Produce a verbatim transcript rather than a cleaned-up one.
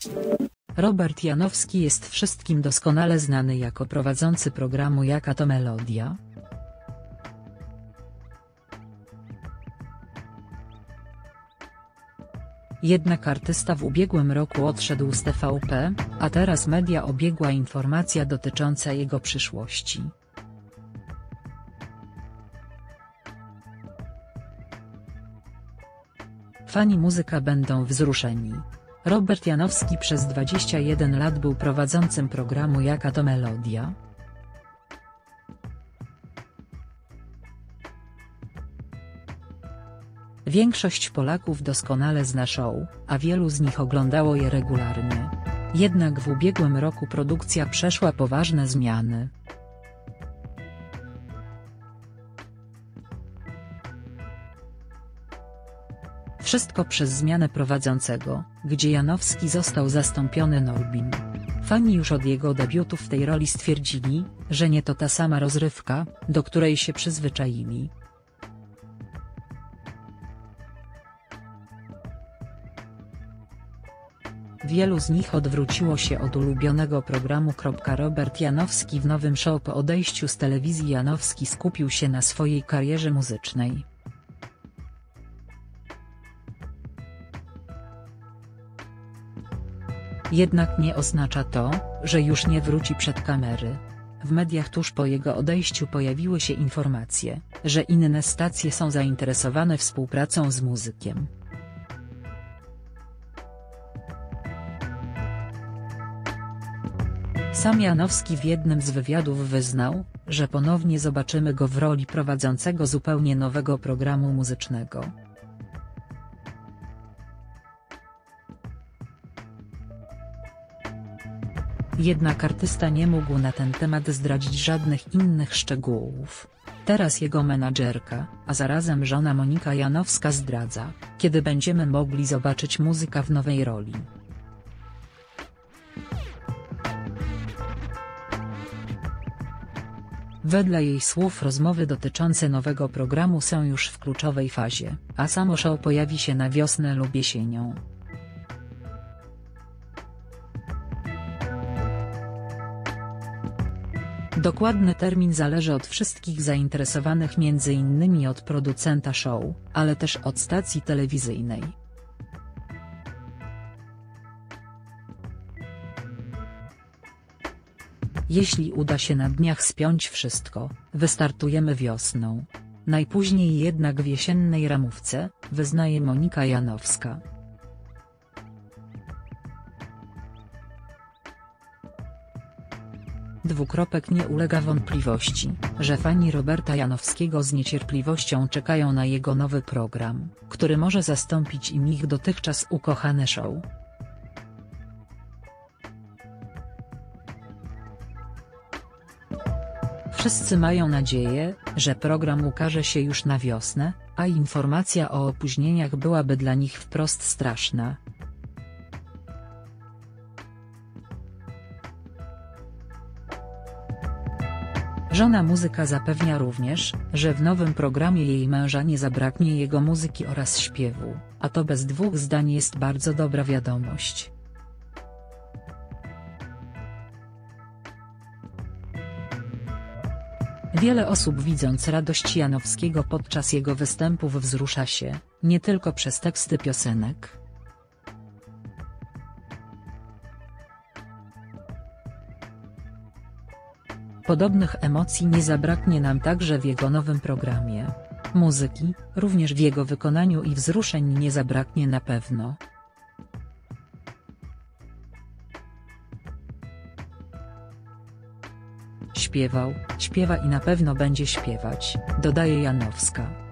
Robert Janowski jest wszystkim doskonale znany jako prowadzący programu Jaka to Melodia? Jednak artysta w ubiegłym roku odszedł z T V P, a teraz media obiegła informacja dotycząca jego przyszłości. Fani muzyka będą wzruszeni. Robert Janowski przez dwadzieścia jeden lat był prowadzącym programu Jaka to Melodia? Większość Polaków doskonale zna show, a wielu z nich oglądało je regularnie. Jednak w ubiegłym roku produkcja przeszła poważne zmiany. Wszystko przez zmianę prowadzącego, gdzie Janowski został zastąpiony Norbim. Fani już od jego debiutu w tej roli stwierdzili, że nie to ta sama rozrywka, do której się przyzwyczaili. Wielu z nich odwróciło się od ulubionego programu. Robert Janowski w nowym show po odejściu z telewizji. Janowski skupił się na swojej karierze muzycznej. Jednak nie oznacza to, że już nie wróci przed kamery. W mediach tuż po jego odejściu pojawiły się informacje, że inne stacje są zainteresowane współpracą z muzykiem. Sam Janowski w jednym z wywiadów wyznał, że ponownie zobaczymy go w roli prowadzącego zupełnie nowego programu muzycznego. Jednak artysta nie mógł na ten temat zdradzić żadnych innych szczegółów. Teraz jego menadżerka, a zarazem żona Monika Janowska zdradza, kiedy będziemy mogli zobaczyć muzyka w nowej roli. Wedle jej słów rozmowy dotyczące nowego programu są już w kluczowej fazie, a samo show pojawi się na wiosnę lub jesienią. Dokładny termin zależy od wszystkich zainteresowanych, między innymi od producenta show, ale też od stacji telewizyjnej. Jeśli uda się na dniach spiąć wszystko, wystartujemy wiosną. Najpóźniej jednak w jesiennej ramówce, wyznaje Monika Janowska. Dwukropek nie ulega wątpliwości, że fani Roberta Janowskiego z niecierpliwością czekają na jego nowy program, który może zastąpić im ich dotychczas ukochane show. Wszyscy mają nadzieję, że program ukaże się już na wiosnę, a informacja o opóźnieniach byłaby dla nich wprost straszna. Żona muzyka zapewnia również, że w nowym programie jej męża nie zabraknie jego muzyki oraz śpiewu, a to bez dwóch zdań jest bardzo dobra wiadomość. Wiele osób, widząc radość Janowskiego podczas jego występów, wzrusza się, nie tylko przez teksty piosenek. Podobnych emocji nie zabraknie nam także w jego nowym programie. Muzyki, również w jego wykonaniu, i wzruszeń nie zabraknie na pewno. Śpiewał, śpiewa i na pewno będzie śpiewać, dodaje Janowska.